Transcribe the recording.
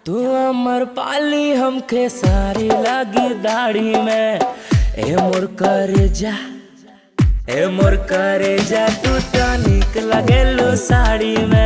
तू अमर पाली हमके सारी लगी दाढ़ी में। ए मोर करे जा, ए मोर करे जा, तू तो निक लगेलू साड़ी में।